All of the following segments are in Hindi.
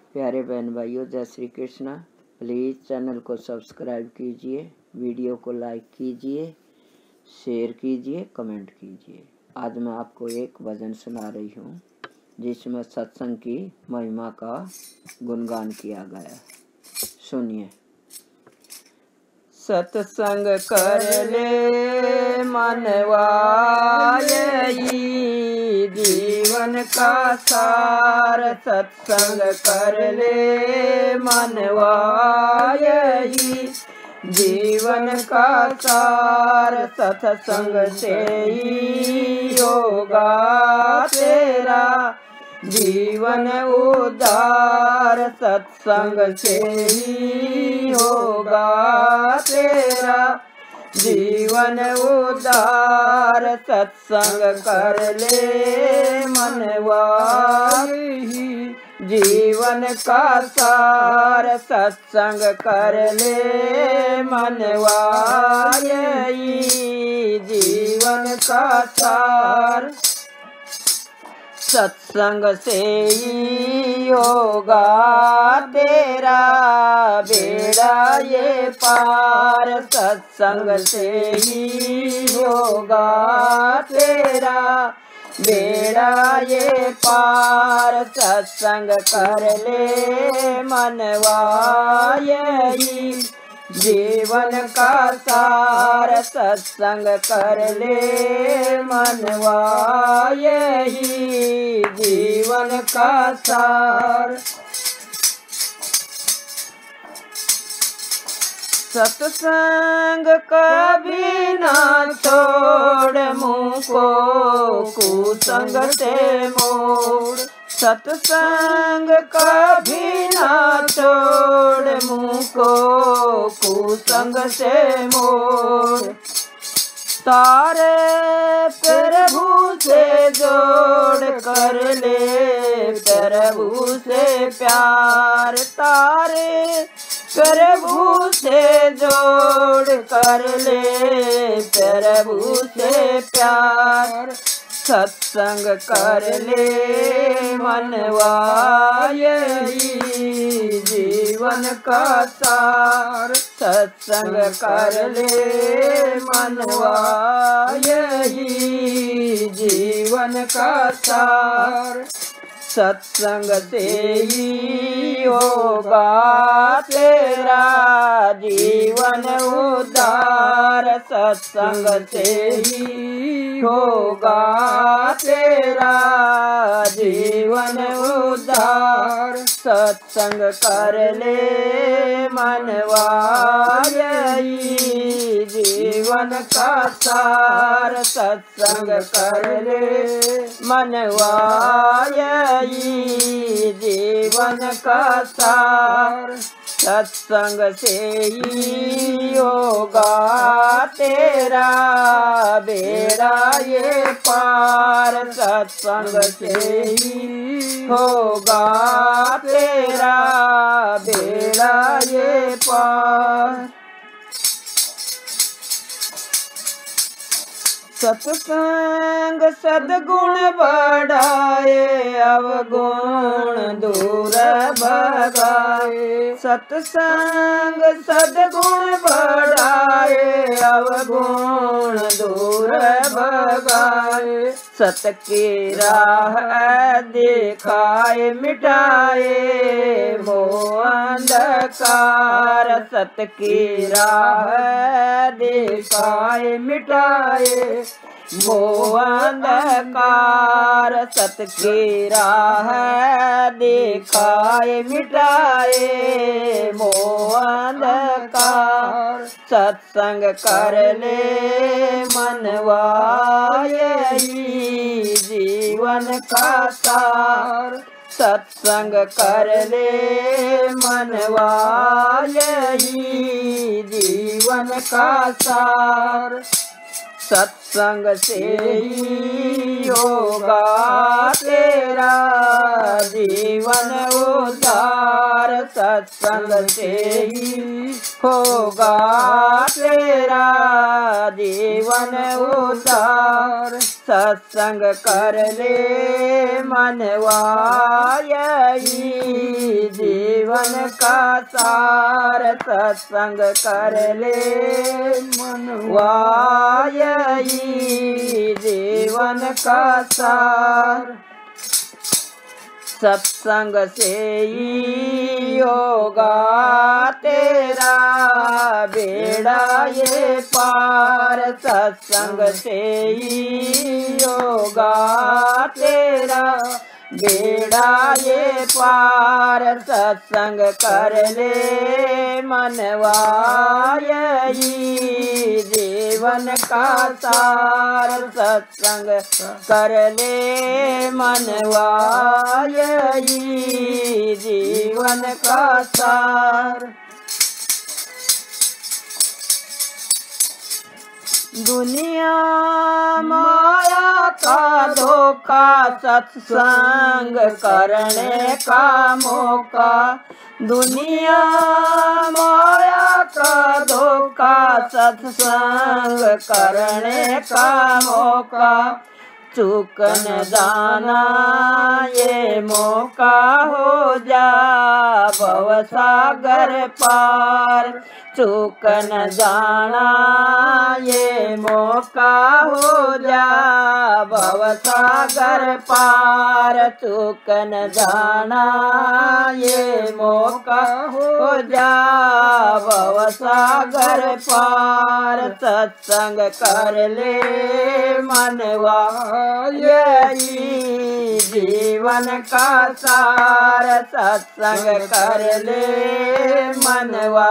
प्यारे बहन भाइयों, जय श्री कृष्णा। प्लीज़ चैनल को सब्सक्राइब कीजिए, वीडियो को लाइक कीजिए, शेयर कीजिए, कमेंट कीजिए। आज मैं आपको एक भजन सुना रही हूँ जिसमें सत्संग की महिमा का गुणगान किया गया। सुनिए। सत्संग कर ले मनवा, यही जीवन का सार। सत्संग कर ले मनवा, यही जीवन का सार। सत्संग से ही होगा तेरा जीवन उद्धार। सत्संग से ही होगा तेरा जीवन उद्धार। सत्संग कर ले मनवा, यही जीवन का सार। सत्संग कर ले मनवा, यही जीवन का सार। सत्संग से ही होगा तेरा बेड़ा ये पार। सत्संग से ही होगा तेरा बेड़ा ये पार। सत्संग कर ले मनवा, यही जीवन का सार। सत्संग कर ले मनवा, यही जीवन का सार। सत्संग कभी ना छोड़ मुँह को कुसंग से मोड़। सत्संग कभी ना छोड़ मुँह को कुसंग से मोड़। तारे प्रभु से जोड़ कर ले प्रभु से प्यार। तारे प्रभु से जोड़ कर ले प्रभु से प्यार। सत्संग कर ले मनवा, यही जीवन का सार। सत्संग कर ले मनवा, यही जीवन का सार। सत्संग से ही होगा तेरा जीवन उद्धार। सत्संग से ही होगा तेरा जीवन उद्धार। सत्संग कर ले मनवा, यही जीवन का सार। सत्संग कर ले मनवा, यही जीवन का सार। सत्संग से ही होगा तेरा बेड़ा ये पार। सत्संग से ही होगा तेरा बेड़ा ये पार। सत्संग सद्गुण बढ़ाए, अवगुण दूर भगाए। सत्संग सद्गुण बढ़ाए, अवगुण दूर भगाए। सत की राह दिखाए, मिटाए मोह अंधकार। सत की राह दिखाए, मिटाए मोह अंधकार। सत की राह दिखाए, मिटाए मोह अंधकार। सत्संग कर ले मनवा, यही जीवन का सार। सत्संग कर ले मनवा, यही जीवन का सार। सत्संग से ही होगा तेरा जीवन उद्धार। सत्संग से ही होगा तेरा जीवन उद्धार। सत्संग कर ले मनवा, यही जीवन का सार सत्संग कर ले मनवा यही जीवन का सार। सत्संग से ही होगा तेरा बेड़ा ये पार। सत्संग से ही होगा तेरा बेड़ा ये पार। सत्संग कर ले मनवा यही जीवन का सार। सत्संग कर ले मनवा यही जीवन का सार। दुनिया माया का धोखा सत्संग करने का मौका। दुनिया माया का धोखा सत्संग करने का मौका। चूक न जाना ये मौका हो जा भवसागर पार। चूक न जाना ये मौका हो जा भवसागर पार। चूक न जाना ये मौका हो जा भवसागर पार। सत्संग कर ले मनवा यही जीवन का सार। सत्संग कर ले मनवा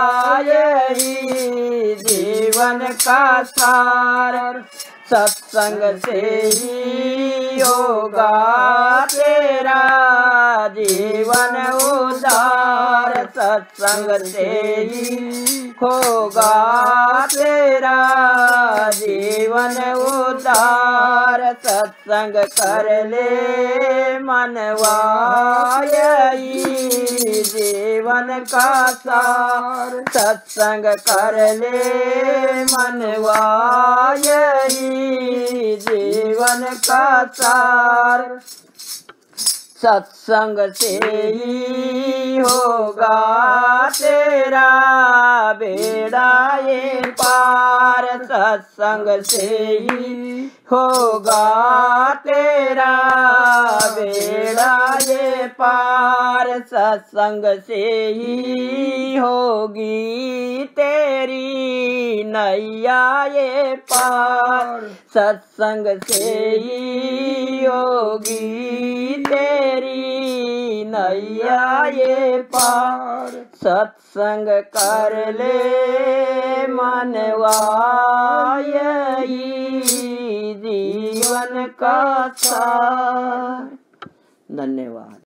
यही जीवन का सार। सत्संग से ही होगा तेरा जीवन उद्धार। सत्संग से ही होगा तेरा जीवन उद्धार। सत्संग कर ले मनवा यही जीवन का सार। सत्संग कर ले मनवा यही जीवन का सार। सत्संग से ही होगा तेरा बेड़ा ये पार। सत्संग से ही होगा तेरा बेड़ा ये पार। सत्संग से ही होगी तेरी नैया ये पार। सत्संग से ही होगी तेरी नैया ये पार। सत्संग कर ले मनवा यही जीवन का सार। धन्यवाद।